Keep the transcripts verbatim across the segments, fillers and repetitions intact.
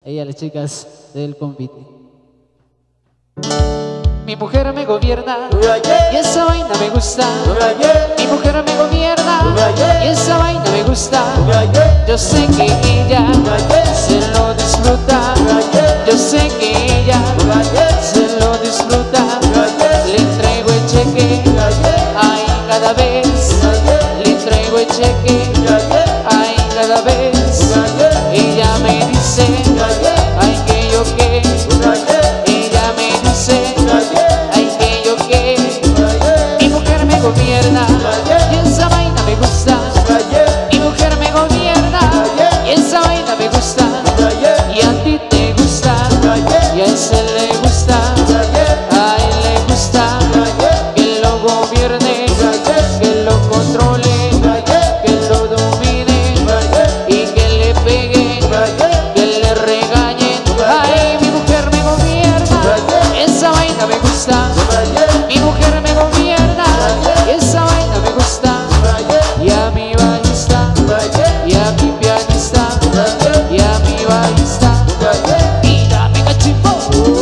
ahí a las chicas del convite. Mi mujer me gobierna y esa vaina me gusta. Mi mujer me gobierna y esa vaina me gusta. Yo sé que ella se lo disfruta. Yo sé que ella se lo disfruta. Le entrego el cheque, ay, cada vez. Le entrego el cheque, ay, cada vez. Ella me dice, ay, que yo qué. Ella me dice, ay, que yo qué. Mi mujer me gobierna y esa vaina me gusta. Mi mujer me gobierna y esa vaina me gusta. Y a ti te gusta y a ese le gusta. A él le gusta que lo gobierne, que lo controle, que lo domine y que le pegue, que le regañen. Ay, mi mujer me gobierna, esa vaina me gusta. Mi mujer me gobierna, esa vaina me gusta. Y a mi ballista, y a mi pianista, y a mi ballista. Y dame cachimbo.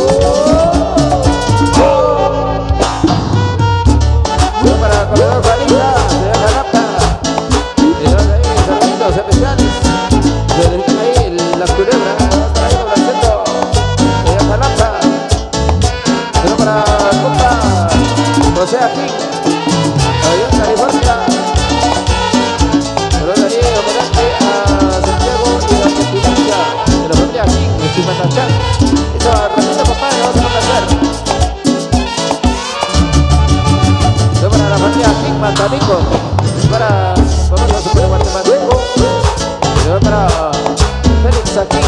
Para corredor Vanilla, de la Jalapa. Y ahí saluditos especiales. Se dedican ahí las culebras. Para ahí con el acento de la Jalapa. Pero para compa José aquí, allá en California. Pero de ahí homenaje a Santiago y a Argentina. De la familia aquí, en Chimatachán. Eso a ratito, compadre, vamos a conversar. Para la familia King Matanico, para Pablo Super Matemático, y para Félix aquí.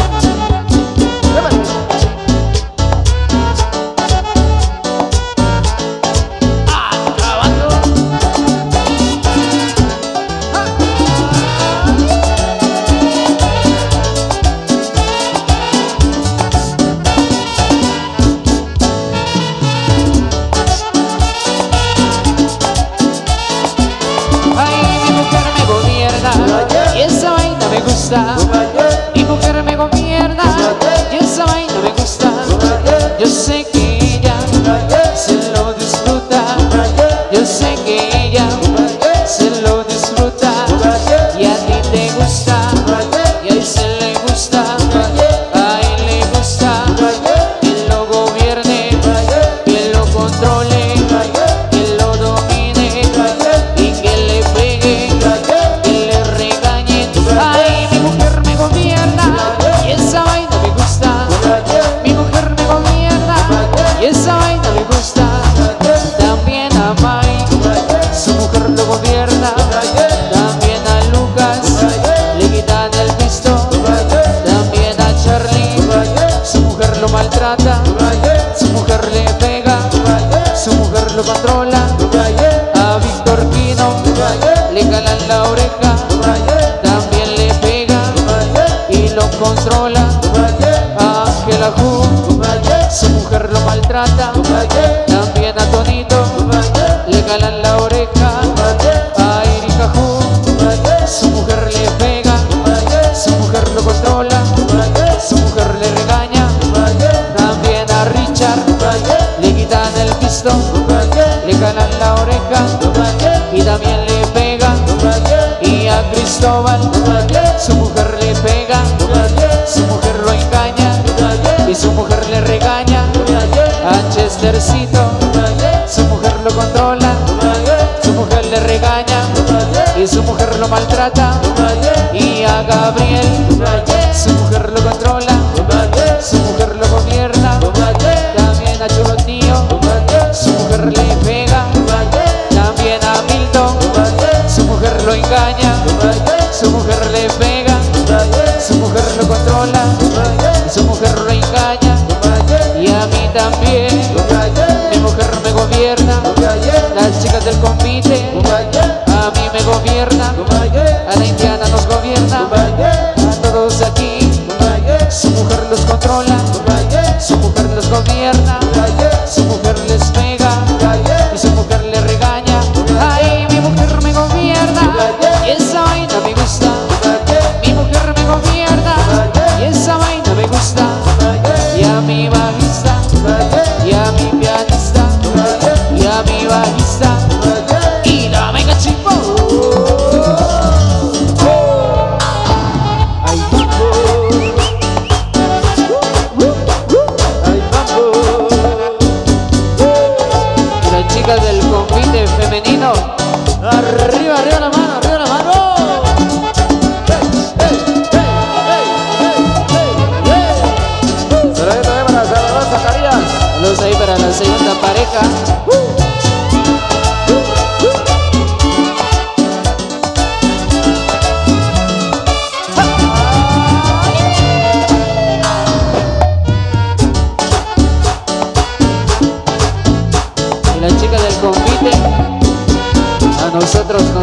Y esa vaina me gusta. Mi mujer me gobierna y esa vaina me gusta. Yo sé que ella se lo disfruta. Yo sé que ella se lo disfruta. Y a ti te gusta y a él se le gusta. A él le gusta que lo gobierne, que lo controle, que lo domine y que le pegue, que le regañe. Ay, mi mujer me gobierna y esa vaina me gusta. Mi mujer me gobierna y esa vaina me gusta. También a Mike, su mujer lo gobierna. También a Lucas, le quitan el pisto. También a Charlie, su mujer lo maltrata. Su mujer le pega, su mujer lo controla. A Víctor Quino, le calan la oreja. También le pega y lo controla. A Ángela Ju, su mujer lo maltrata. También a Tonito, le calan la oreja. A Erika Ju, su mujer le pega, su mujer lo controla, su mujer le regaña. También a Richard, le quitan el pisto, le calan la oreja y también le pega. Y a Cristóbal, su mujer le pega, su mujer lo engaña y su mujer le regaña. A Chestercito, su mujer lo controla, su mujer le regaña y su mujer lo maltrata. Y a Gabriel, su mujer lo controla, su mujer lo gobierna. También a Chulotío, su mujer le pega. También a Milton, su mujer lo engaña, su mujer le pega, su mujer lo controla, su mujer lo engaña. Y a mí también, mi mujer me gobierna. Las chicas del convite, a mí me gobierna. A la indiana nos gobierna. A todos aquí, su mujer los controla, su mujer los gobierna, su mujer les pega y su mujer le regaña. Ay, mi mujer me gobierna y esa vaina me gusta. Mi mujer me gobierna y esa vaina me gusta.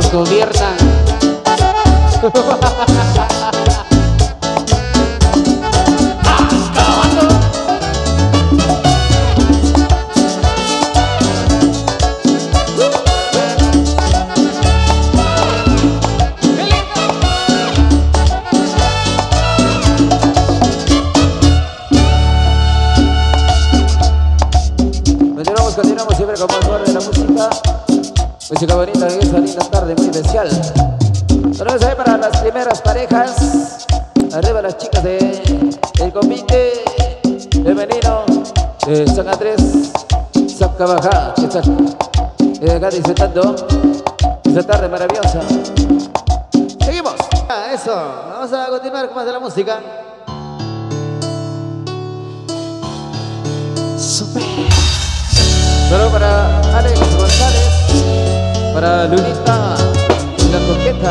nos gobiernan. Acabando. Continuamos, continuamos siempre con más fuerte de la música. Música bonita en esta linda tarde muy especial. Saludos ahí para las primeras parejas. Arriba las chicas de el convite femenino de San Andrés, Zapcabajá, que están eh, acá disfrutando esta tarde maravillosa. Seguimos. Ah, eso, vamos a continuar con más de la música. Super. Saludos para Alex González, para Lunita, la coqueta.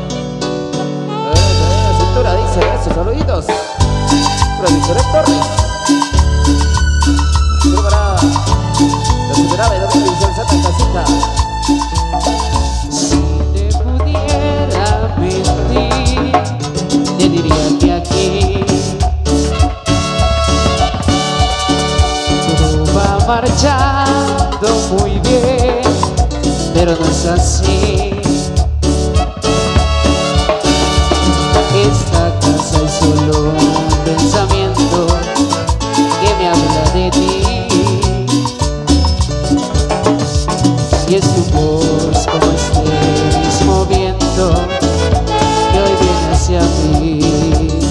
La cintura dice eso, saluditos. Para Victoria Torres. Saludos para la superave, David Vicente Santa Casita. Si te pudiera mentir, te diría que aquí todo va marchando muy bien, pero no es así. Esta casa es solo un pensamiento que me habla de ti. Y es tu voz como este mismo viento que hoy viene hacia mí.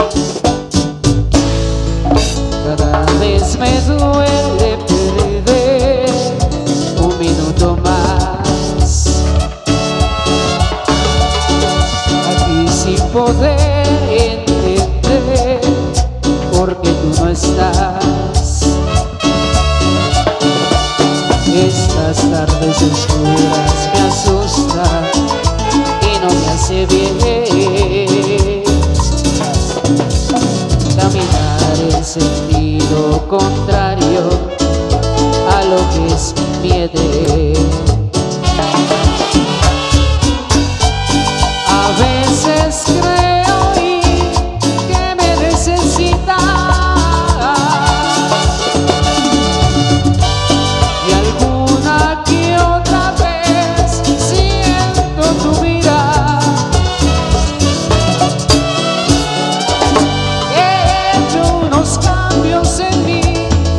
Cada vez me duele perder un minuto más aquí sin poder entender por qué tú no estás. Estas tardes oscuras me asustan y no me hace bien caminar en sentido contrario a lo que es mi miedo. A veces creo y que me necesitas, y alguna que otra vez siento tu mirada. He hecho unos cambios en mí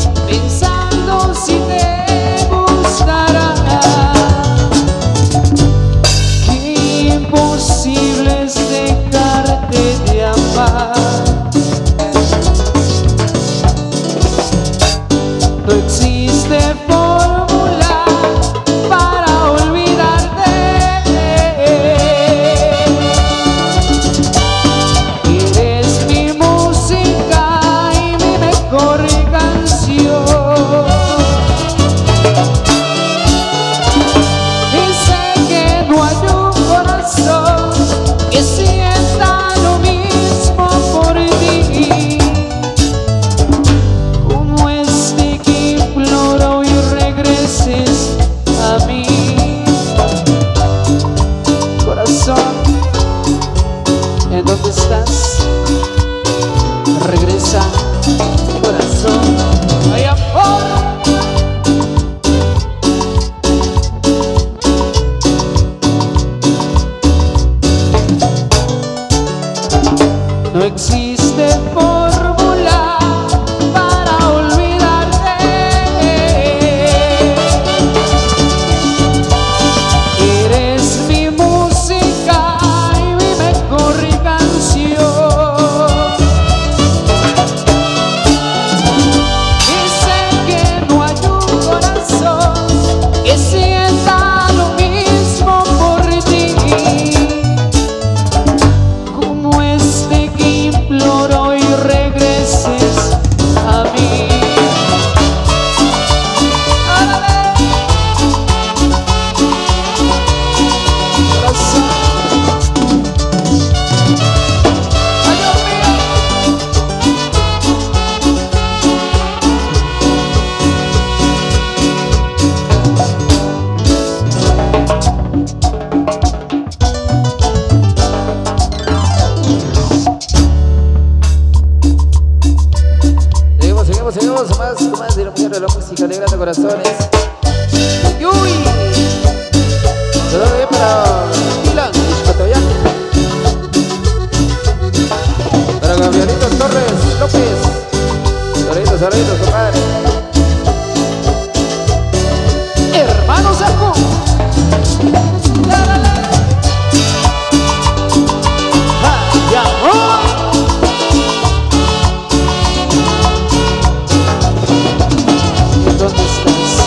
seguimos, seguimos más, más de lo mejor de la música, alegrando corazones. ¡Uy! Todo bien para Milan, Cotoyán. Para Gabrielito Torres López. Saluditos, saluditos, compadre. Hermano Saco. La, la, la. ¡Ay, amor! ¿Dónde estás?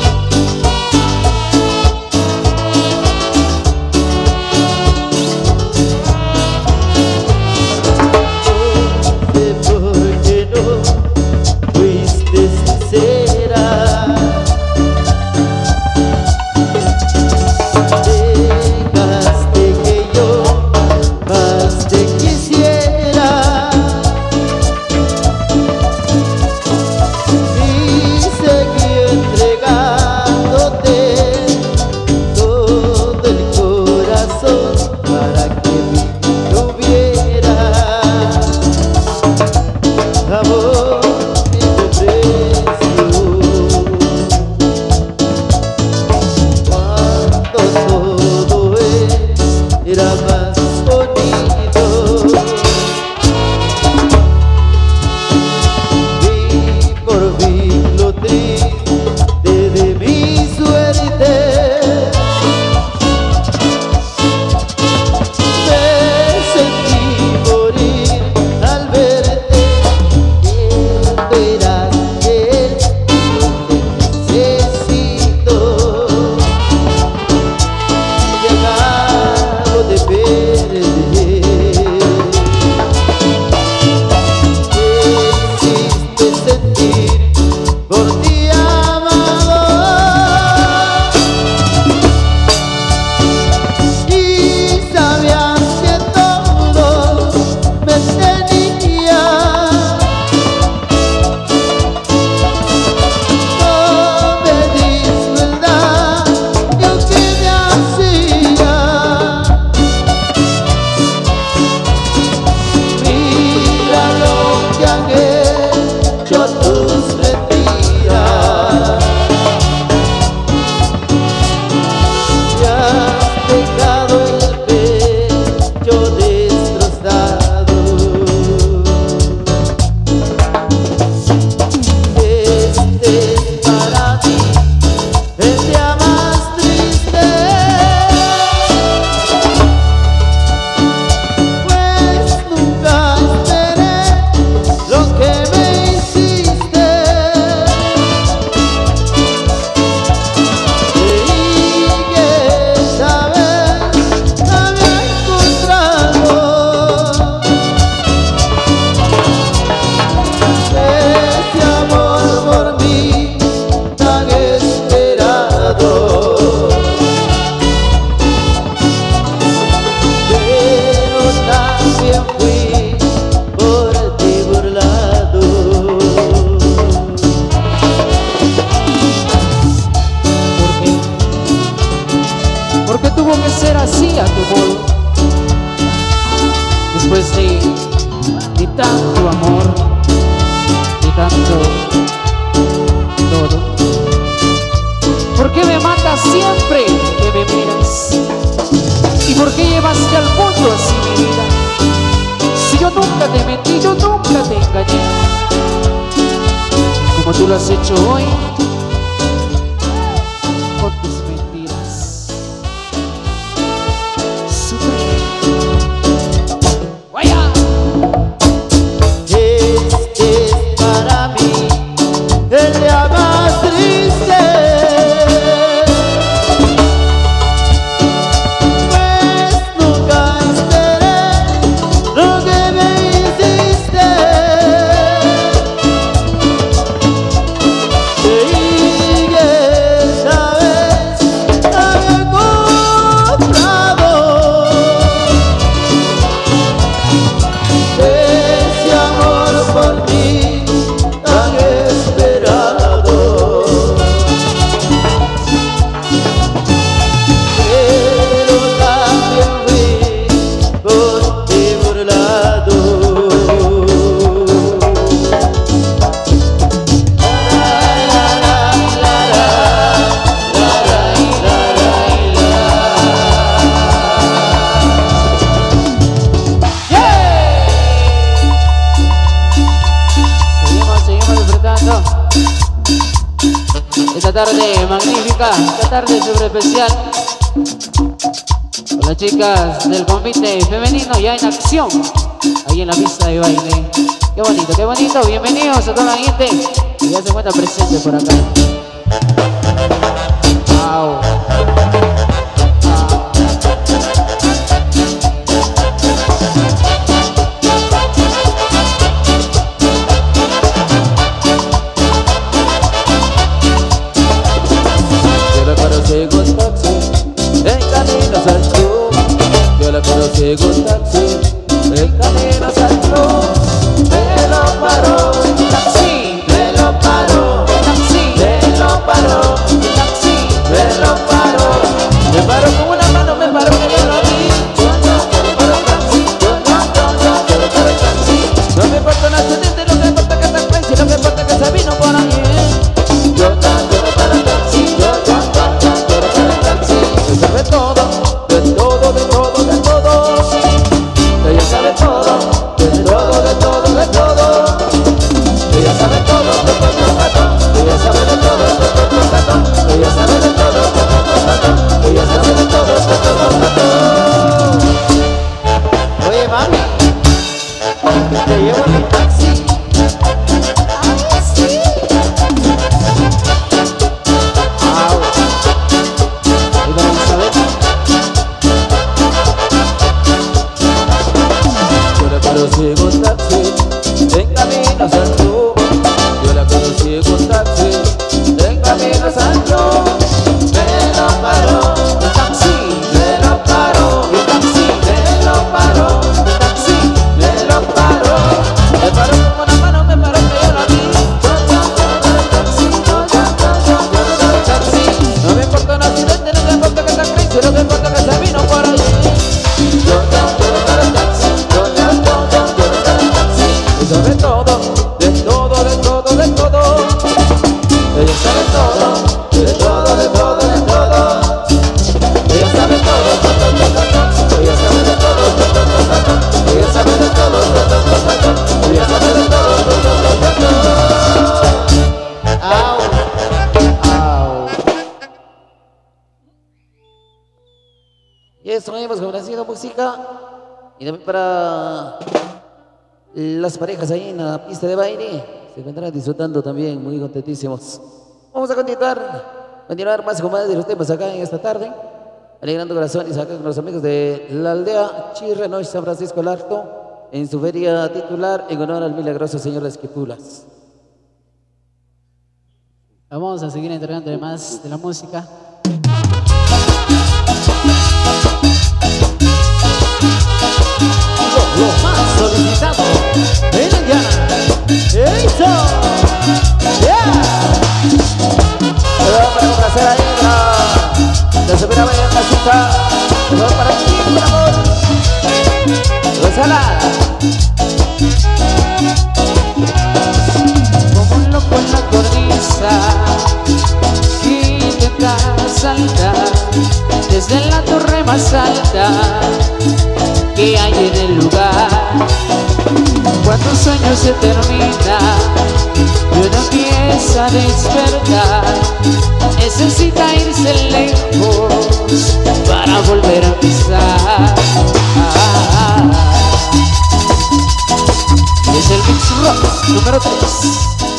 Después de, de tanto amor, de tanto todo, ¿por qué me matas siempre que me miras? ¿Y por qué llevaste al mundo así mi vida? Si yo nunca te mentí, yo nunca te engañé, como tú lo has hecho hoy con tus mentiras. Sufrí. Hey. tarde magnífica, esta tarde súper especial. Con las chicas del convite femenino ya en acción, ahí en la pista de baile. Qué bonito, qué bonito. Bienvenidos a toda la gente que ya se encuentra presente por acá. Wow. Llegó un taxi, el camino saltó, me lo paró, Taxi, me lo paró, taxi, me lo paró, taxi, me lo paró, me paró con una mano, me paró con el taxi, yo no quiero para el taxi, yo no, yo no quiero para el taxi, no me importa un accidente, lo que importa que está crazy, lo que importa que se vino por ahí, yo no quiero para el taxi, yo no, yo no quiero para el taxi, él sabe todo, de todo, de todo, de todo. Ella sabe todo, de todo, de todo, de todo. Ella sabe todo, de todo, de todo. Ella sabe de todo, de todo, de todo. Ella sabe de todo, de todo, de todo. Ella sabe de todo, de todo, de todo. Oye, mami, te llevo en mi taxi. ah, sí. Au. Y para Elizabeth, Conocí en un taxi, en camino a San Luis. Yo la conocí en un taxi, en camino a San Luis. Me lo paró, el taxi, me lo paró, el taxi, me lo paró, el taxi, me lo paró. Me paró con una mano, me paró que yo la vi. Yo, yo, yo, yo, el taxi, yo, yo, yo, yo, yo, yo, el taxi. No me importa un accidente, no me importa que está crazy, no me importa que se vino por allí. Yo, yo, quiero para el taxi, yo, yo, yo, yo, quiero para el taxi. Ella sabe todo, de todo, de todo, de todo. Ella sabe todo, de todo, de todo, de todo. Ella sabe todo, todo, todo, todo. Ella sabe de todo, todo, todo, todo. Ella sabe de todo, todo, todo, todo. Ella sabe de todo, todo, todo, todo. au, au. Y esto hemos conocido música y también para las parejas ahí en la pista de baile se encuentran disfrutando también, muy contentísimos. Vamos a continuar, continuar más con más de los temas acá en esta tarde, alegrando corazones acá con los amigos de la aldea Chirrenoy, San Francisco el Alto, en su feria titular en honor al milagroso Señor de Esquipulas. Vamos a seguir entregando más de la música. Lo más solicitado en Indiana. ¡Eso! ¡Yeah! Pero para complacer ahí la de subir a bailar en casita, pero para ti, mi amor. Rosala. Como un loco en la cornisa que intenta saltar desde la torre más alta que hay en el lugar. Cuando un sueño se termina y uno empieza a despertar, necesita irse lejos para volver a empezar. Ah, es el Mix Rock número tres.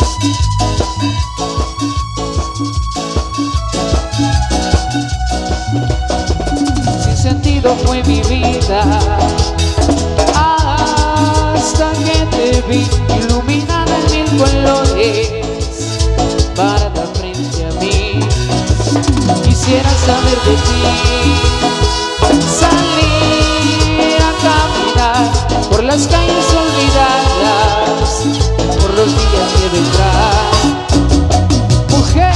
Sin sentido fue mi vida hasta que te vi iluminada en mil colores, parada frente a mí. Quisiera saber de ti, salir a caminar por las calles olvidadas, por los días que vendrán. Mujer,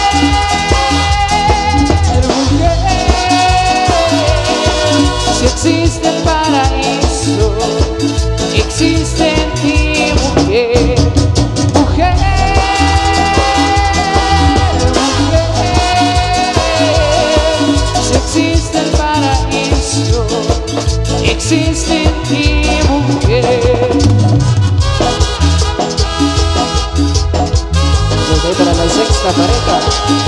si existe el paraíso, existe en ti, mujer. Mujer, mujer, si existe el paraíso, existe en ti, mujer. segunda pareja.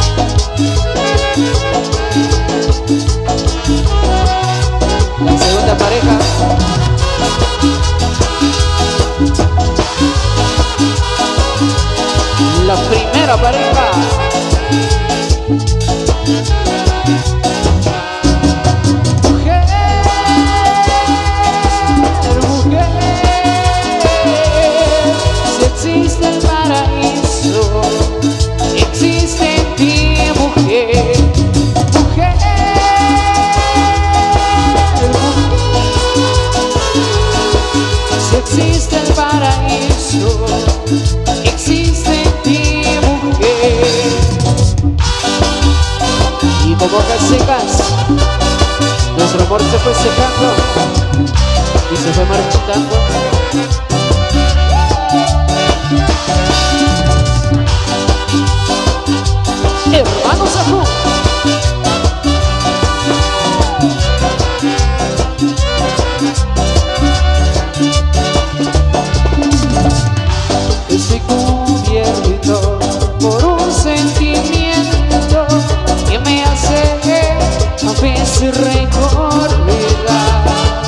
La segunda pareja. La primera pareja. Mujer, mujer, si existe el paraíso, existe en ti, mujer. Mujer, si existe el paraíso, existe en ti, mujer. Y como hojas secas, nuestro amor se fue secando y se fue marchitando. Hermanos Ajú. Estoy cubierto por un sentimiento que me hace a veces recordar,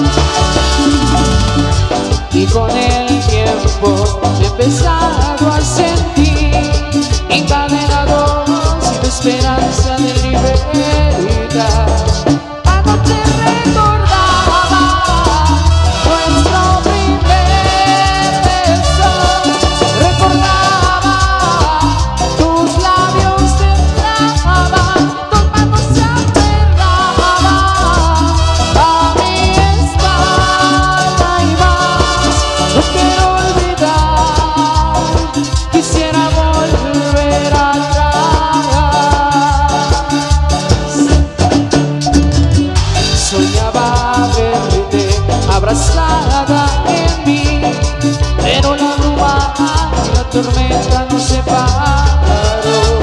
y con el tiempo me he empezado a sentir encadenado sin esperanza de libertad. Anoche recordaba nuestro primer beso, recordaba tus labios temblaban, tus manos se aferraban a mi espalda y más. No quiero olvidar, quisiera volver atrás. Soñaba verte abrazada en mí, pero la bruma y la tormenta nos separaron.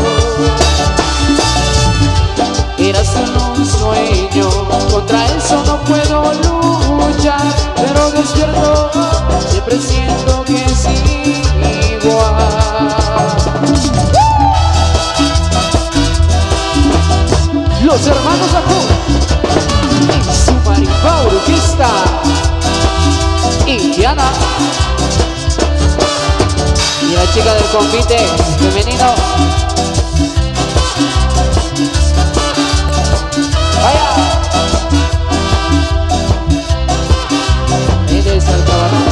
Era solo un sueño, contra eso no puedo luchar, pero despierto siempre siento que es igual. Los hermanos Ajú y su marimba orquesta Indiana, y la chica del convite femenino. Vaya, eres el caballo.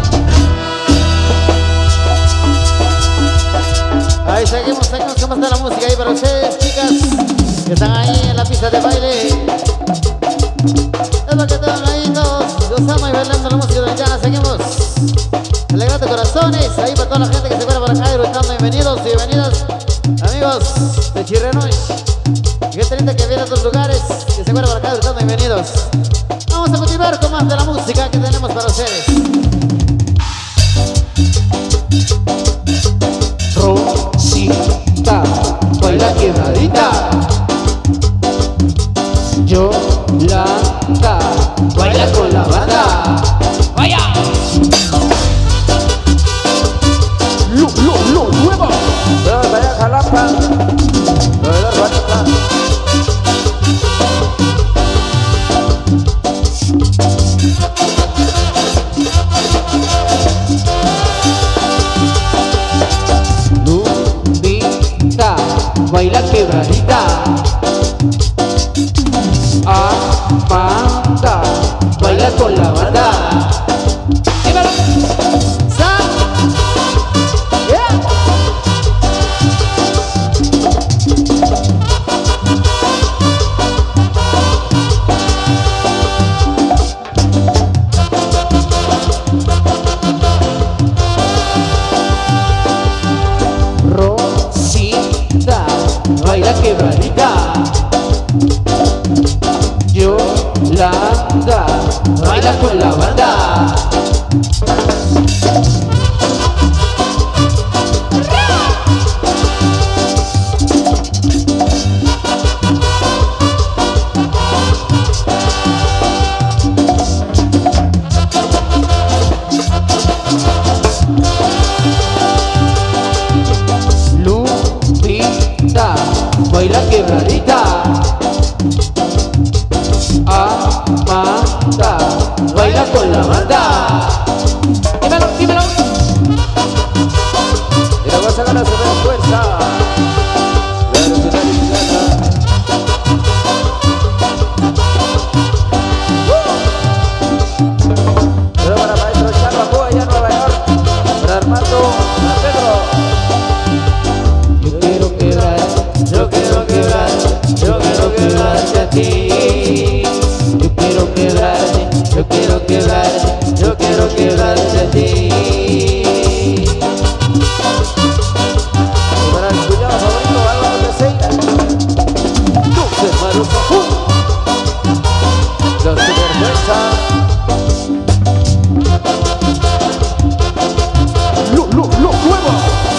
Ahí seguimos, seguimos. ¿Cómo está la música ahí para ustedes, chicas que están ahí en la pista de baile? Es lo que tengan ahí todos, gozamos y bailando la música de Indiana. Seguimos alegrando corazones ahí para toda la gente que se encuentra por acá disfrutando. Bienvenidos y bienvenidas, amigos de Chirrenoy, gente linda que viene de otros lugares que se encuentra por acá disfrutando. Bienvenidos. Vamos a continuar con más de la música que tenemos para ustedes. Rosita, baila quebradita. Yolanda, baila con la banda. Vaya. Lo, lo, lo nuevo. Vamos para allá, Jalapa. Proveedor Juanita. Lupita, baila quebradita. Amanda, baila con la banda. Dímelo. Sam. Yeah. Rosita, baila quebradita. Yolanda, baila con la banda. Lupita, vas a ganar sobre la fuerza. Claro que nadie me gana. Pero para maestro Charbacoa allá en Nueva York, para Armando, para Pedro. Yo quiero quebrar, yo quiero quebrar, yo quiero quebrarte a ti. Yo quiero quebrarte, yo quiero quebrarte, yo quiero quebrarte a ti. Y para el cuñado favorito, Álvaro Caseira. Dulce Maruja, ¡uh! Los Sinvergüenza. Lo, lo, lo, nueva.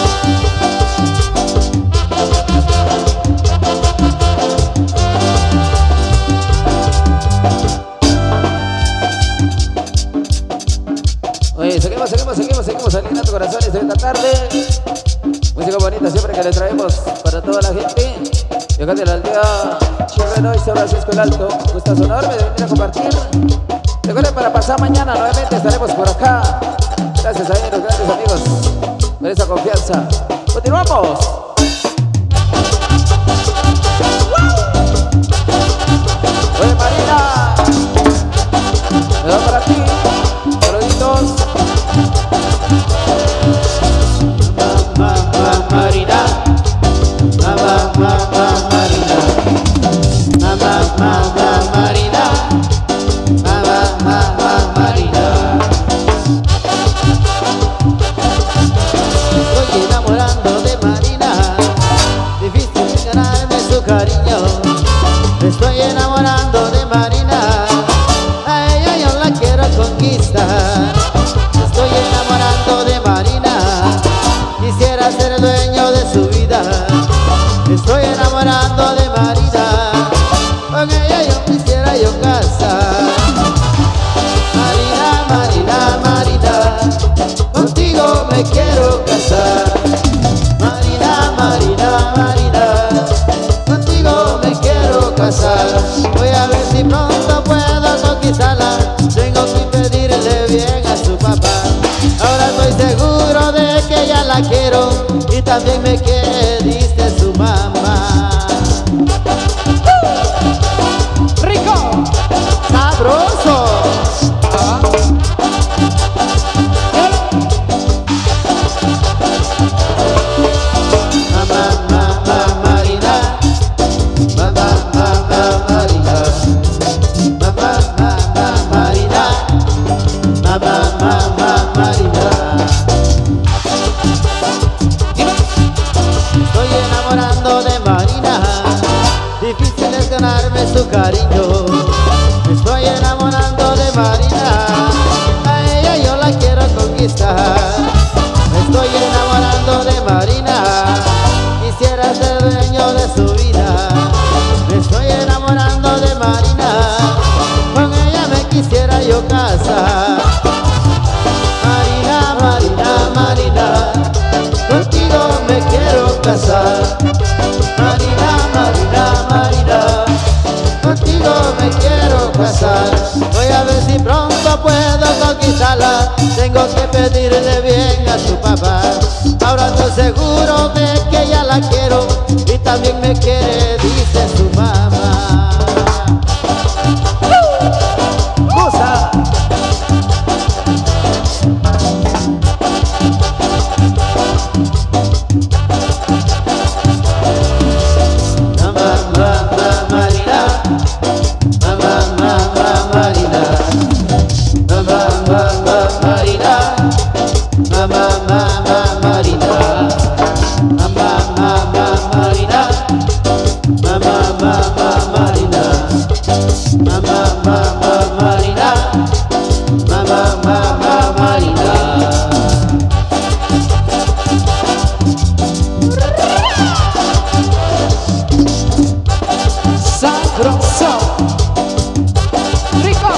Oye, seguimos, seguimos, seguimos, seguimos alineando corazones de esta tarde. Música bonita siempre que le traemos para toda la gente. Y acá de la aldea Chirrenoy, San Francisco el Alto. Gustazo enorme de venir a compartir. Recuerden, para pasar mañana nuevamente estaremos por acá. Gracias a ellos, grandes amigos, por esa confianza. Continuamos. Oye, Marina, me da para ti. Saluditos. Mamá, mamá, Marina. Mamá, mamá, Marina. Mamá, mamá, Marina. Mamá, mamá, Marina. Estoy enamorando de Marina. Difícil ganarme su cariño. Estoy enamorando de Marina. A ella yo la quiero conquistar. Estoy enamorando de Marina. Quisiera ser el dueño de su vida. Estoy enamorando de Marina. Con ella yo quisiera yo casar. Marina, Marina, Marina, contigo me quiero casar. Marina, Marina, Marina, contigo me quiero casar. Voy a ver si pronto puedo conquistarla. Tengo que pedirle bien a su papá. Ahora estoy seguro de que ya la quiero y también me quiere, dice su mamá. ¡Rico! ¡Sabroso! Mamá, mamá, Marina. Mamá, mamá, Marina. Mamá, mamá, Marina. Mamá, mamá, Marina. Estoy enamorando de Marina. Difícil es ganarme su cariño. Estoy enamorando de Marina. A ella yo la quiero conquistar. Estoy enamorando de Marina. Quisiera ser dueño de su vida. Estoy enamorando de Marina. Con ella me quisiera yo casar. Marina, Marina, Marina, contigo me quiero casar. Marina, Marina, Marina, contigo me quiero casar. Voy a ver si pronto puedo conquistarla. Tengo que pedirle bien a su papá. Ahora estoy seguro de que ya la quiero y también me quiere, dice su mamá. Cosa. Mamá, mamá, Marina. Mamá, mamá, Marina. Mamá, mamá, Marina. Mamá, mamá, Marina. Mamá, mamá, Marina. Mamá, mamá, Marina. Mamá, mamá, Marina. Mamá, mamá, Marina. ¡Sabroso! ¡Rico!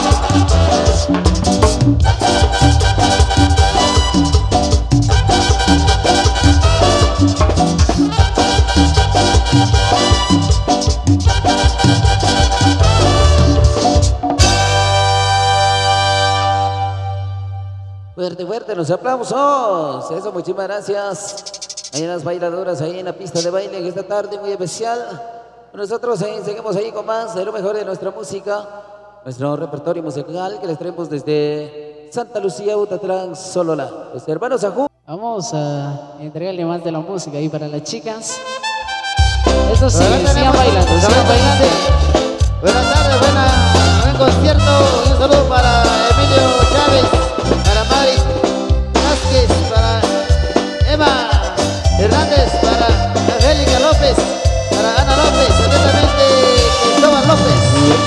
Fuerte, fuerte, los aplausos. Eso, muchísimas gracias. Hay unas bailadoras ahí en la pista de baile en esta tarde muy especial. Nosotros ahí seguimos ahí con más de lo mejor de nuestra música, nuestro repertorio musical que les traemos desde Santa Lucía, Utatlán, Solola. Los hermanos Ajú. Vamos a entregarle más de la música ahí para las chicas. Eso sí, Pero sigan bailando, tenemos- sigan bailando. Buenas tardes, buena, buen concierto. Y un saludo para Emilio Chávez, para Mari Vázquez, para Emma Hernández, para Angélica López, para Ana López, atentamente Cristóbal López.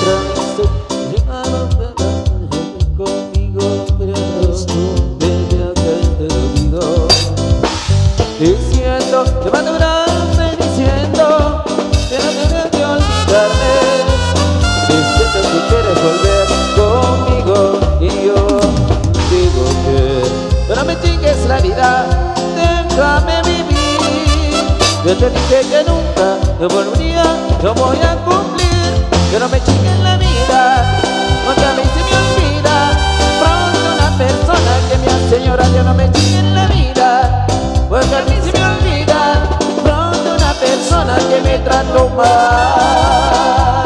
Conmigo, pero desde acá te olvido. Diciendo que va a durarme, diciendo que no tienes que olvidarme, diciendo que quieres volver conmigo y yo digo que no me chingues la vida, déjame vivir. Yo te dije que nunca te volvería, yo voy a cumplir, que no me chingues la vida, porque a mí se me olvida pronto una persona que me hace llorar. Yo no me chingues la vida, porque a mí se me olvida pronto una persona que me trató mal.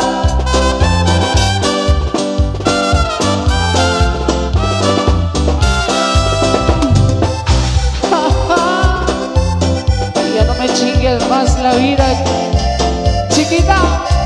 Ya no me chingues más la vida, chiquita.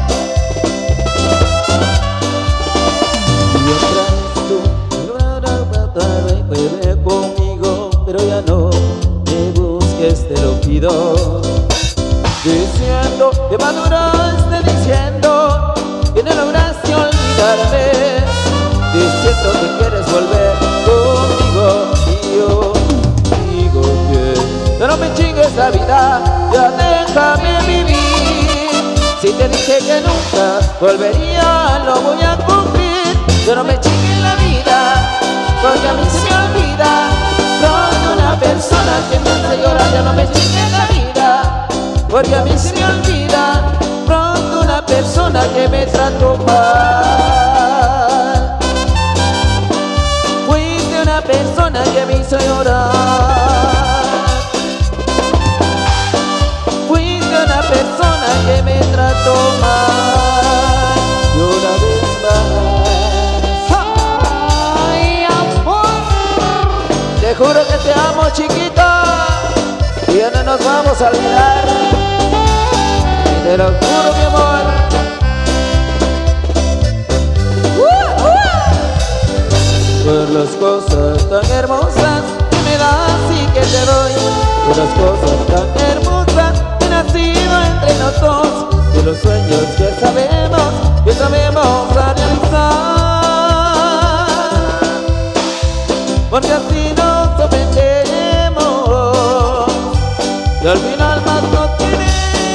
Y otra vez tú vuelve conmigo, pero ya no me busques, te lo pido. Diciendo que maduraste, diciendo que no lograste olvidarme, diciendo que quieres volver conmigo y yo digo que no me chingues la vida, ya déjame vivir. Si te dije que nunca volvería, lo voy a cumplir. Yo no me chingues la vida, porque a mí se me olvida pronto una persona que me hace llorar. Ya no me chingues la vida, porque a mí se me olvida pronto una persona que me trató mal. Fuiste una persona que me hizo llorar, fuiste una persona que me trató mal. Y una vez más, Ay, amor. te juro que te amo, chiquita, y ya no nos vamos a olvidar. Y te lo juro, mi amor. Por las cosas tan hermosas que me das y que te doy, por las cosas tan hermosas que han nacido entre nosotros, de los sueños que sabemos, que sabemos realizar, porque así nos ofendemos y al final más nos queremos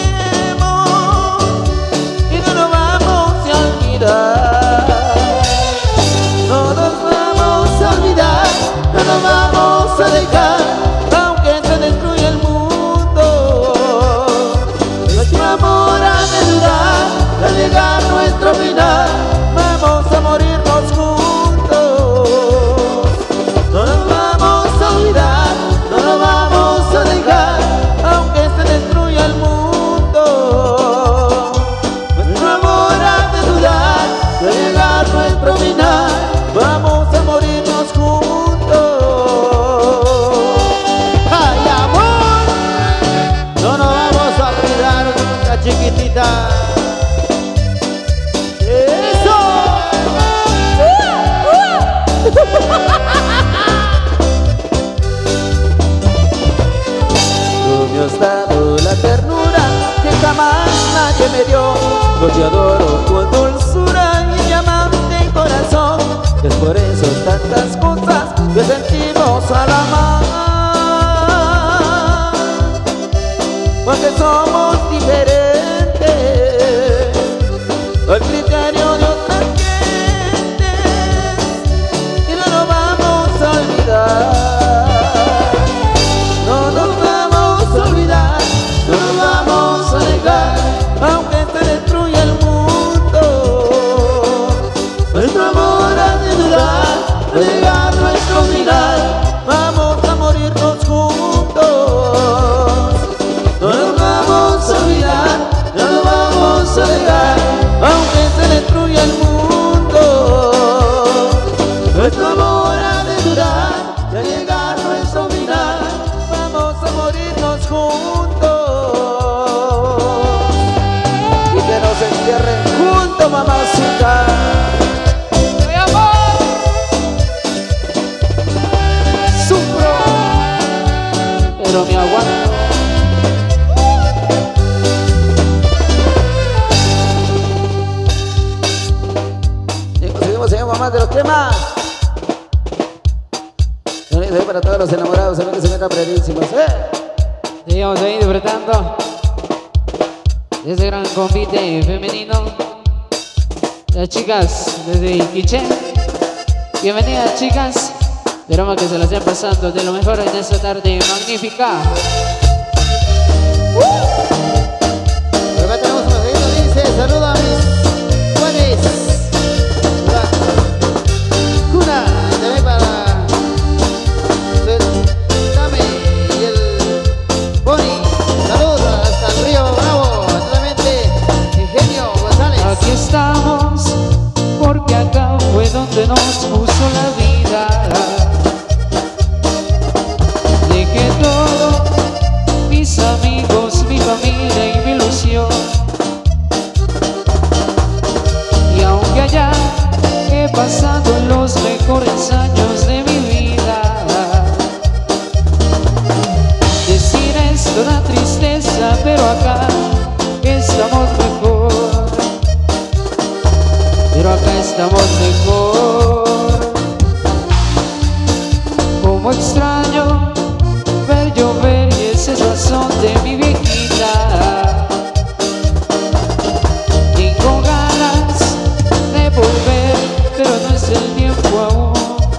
y no nos vamos a olvidar. No nos vamos a olvidar, no nos vamos a dejar, aunque se destruya el mundo. Nuestro amor ha de durar, al llegar nuestro final, vamos a morirnos juntos. No nos vamos a olvidar, no nos vamos a dejar, aunque se destruya el mundo. Nuestro amor ha de durar, al llegar nuestro final, vamos a morirnos juntos. ¡Ay, amor! No nos vamos a olvidar nunca, chiquitita. ¡Eso! Tú me has dado la ternura que jamás nadie me dio. Yo te adoro con dulzura y mi amante corazón. Es por eso tantas cosas que sentimos al amar, porque somos diferentes al criterio de otras gentes y no nos vamos a olvidar. No nos vamos a olvidar, no nos vamos a negar, aunque se destruya el mundo. Nuestro amor ha de durar, al llegar nuestro final, vamos a morirnos juntos. juntos y que nos entierren juntos, mamacita. Mi amor, sufro, pero me aguanto. Seguimos, seguimos más de los temas. Para todos los enamorados, se ven que se ven brevísimos, ¿eh? Seguimos ahí disfrutando de ese gran convite femenino. Las chicas desde Iquiche, bienvenidas chicas. Esperamos que se la estén pasando de lo mejor en esta tarde magnífica. Por acá tenemos un mensajito, dice: saludos a mis Juanes, la Cuna, y también para Dame y el Boni. Saludos hasta el Río Bravo, atentamente Ingenio González. Aquí estamos porque acá fue donde nos puso la vida. Dejé todo, mis amigos, mi familia y mi ilusión. Y aunque allá he pasado los mejores años de mi vida, decir esto da tristeza, pero acá estamos mejor. Pero acá estamos mejor. Como extraño ver llover y ese es el son de mi viejita. Tengo ganas de volver, pero no es el tiempo aún.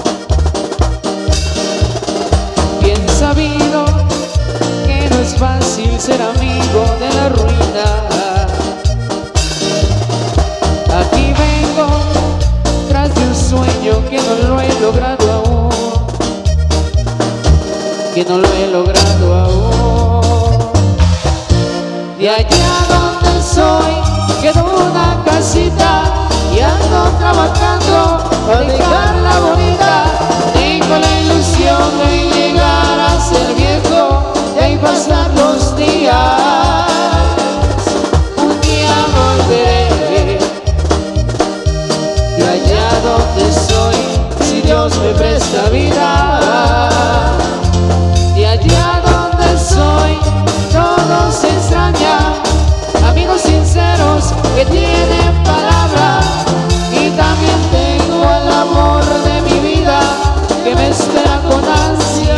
Bien sabido que no es fácil ser amigo de la ruina. Aquí vengo tras de un sueño que no lo he logrado aún. Que no lo he logrado aún. De allá donde soy quedó una casita y ando trabajando para dejarla bonita. Tengo la ilusión de llegar a ser viejo y ahí pasar los días. Un día volveré de allá donde soy, si Dios me presta vida. De allá donde soy, todo se extraña. Amigos sinceros que tienen palabra. Y también tengo el amor de mi vida que me espera con ansias.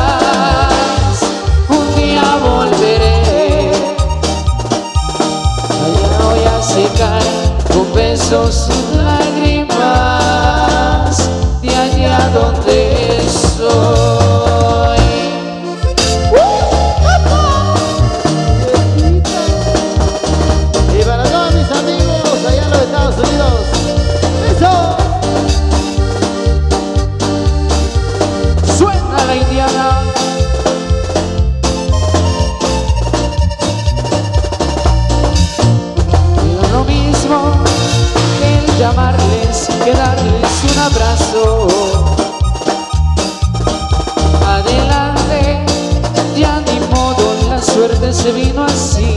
Un día volveré, allá voy a secar con besos sus lágrimas. De allá donde soy. Y para todos mis amigos allá en los Estados Unidos, ¡eso! Suena la indiana. Y no es lo mismo que el llamarles que darles un abrazo. Adelante, ya ni modo, la suerte se vino así.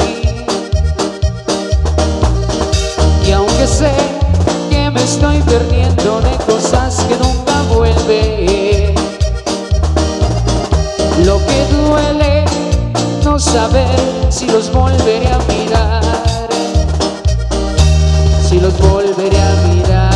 Y aunque sé que me estoy perdiendo de cosas que nunca vuelven, lo que duele no saber si los volveré a mirar, si los volveré a mirar.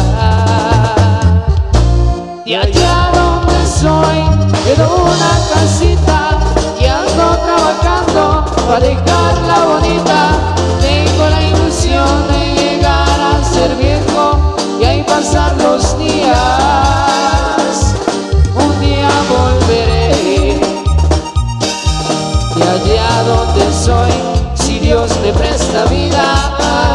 De allá donde soy quedó una casita y ando trabajando para dejarla bonita. Tengo la ilusión de llegar a ser viejo y ahí pasar los días. Un día volveré de allá donde soy, si Dios me presta vida.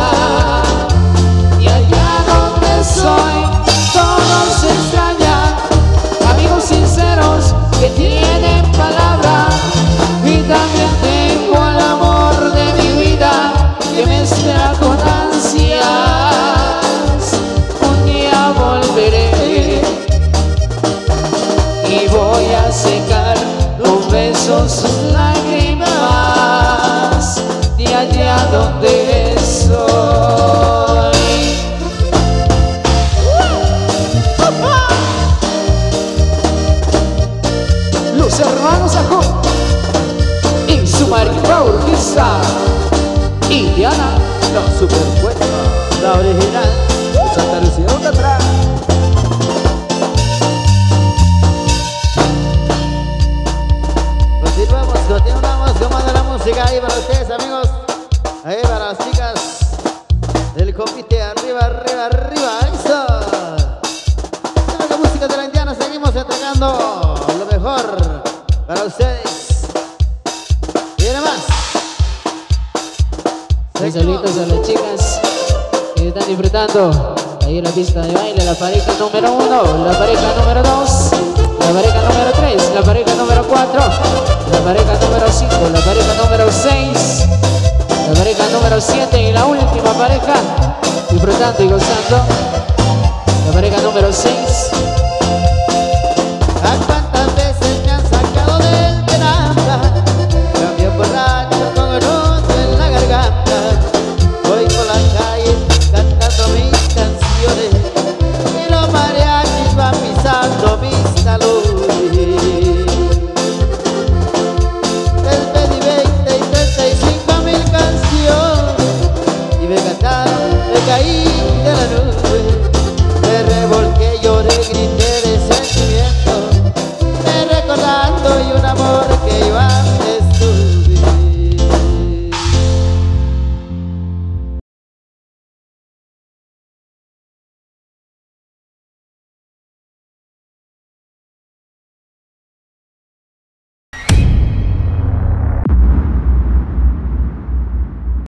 Y allá donde soy, todo se extraña. Amigos sinceros que tienen palabra. Y también tengo el amor de mi vida que me espera con ansias. Un día volveré y voy a secar con besos sus lágrimas. Rosa y Diana, Los superpuestos. La original. Santa Lucía, ¿dónde atrás? Continuamos, continuamos, comando la música ahí para ustedes, amigos. Ahí para las chicas del compite, arriba, arriba, arriba, eso. Con la música de la Indiana seguimos entregando lo mejor para ustedes. Viene más. Saluditos a las chicas que están disfrutando ahí en la pista de baile. La pareja número uno, la pareja número dos, la pareja número tres, la pareja número cuatro, la pareja número cinco, la pareja número seis, la pareja número siete y la última pareja disfrutando y gozando, la pareja número seis.